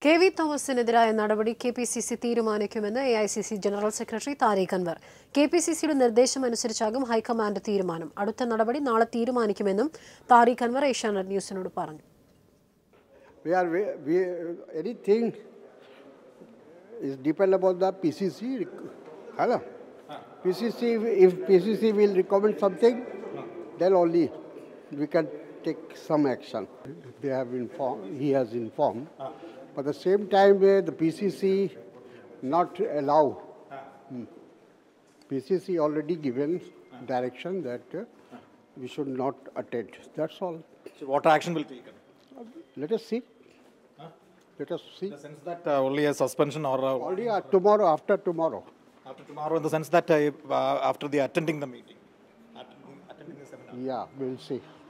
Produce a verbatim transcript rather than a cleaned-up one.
K V തോമസിനെതിരായ നടപടി K P C C തീരുമാനിക്കുമെന്ന് A I C C general secretary Tariq Anwar. K P C സിയുടെ നിർദ്ദേശമനുസരിച്ചാകും ഹൈക്കമാൻഡ് തീരുമാനം. അടുത്ത നടപടി നാളെ തീരുമാനിക്കുമെന്നും താരിഖ് അൻവർ ഏഷ്യാനെറ്റ് ന്യൂസിനോട് പറഞ്ഞു. We are we, we anything is depend upon the P C C. Hello, P C C. If P C C will recommend something, then only we can take some action. They have informed. He has informed. But at the same time, uh, the P C C not allow. Hmm. P C C already given direction that uh, we should not attend. That's all. So what action will be taken? Let us see. Huh? Let us see. In the sense that uh, only a suspension or uh, only uh, tomorrow, after tomorrow. After tomorrow, in the sense that uh, uh, after the attending the meeting, attending, attending the seminar. Yeah, we'll see.